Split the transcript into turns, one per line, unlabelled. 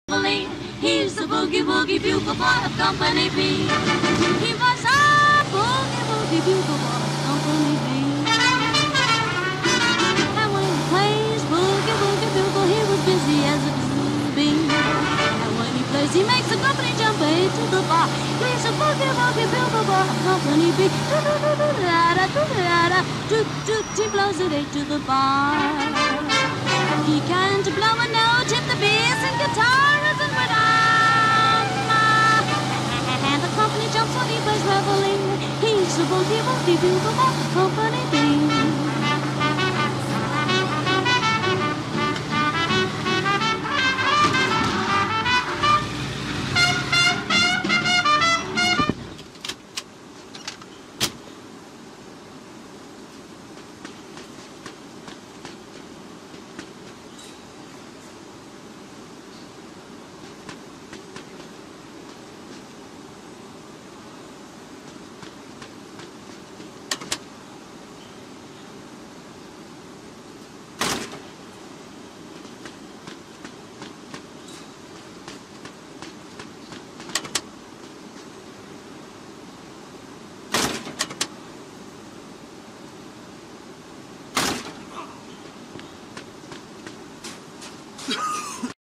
He's the boogie woogie bugle boy of Company B. He was a boogie woogie bugle boy of Company B. And when he plays boogie woogie bugle, he was busy as a bee. And when he plays, he makes the company jump way to the bar. He's a boogie woogie bugle boy of Company B. He blows it 8 to the bar. He can't blow a note if the bass and guitar isn't with him. And the company jumps when he plays reveille. He's the boogie woogie bugle boy of Company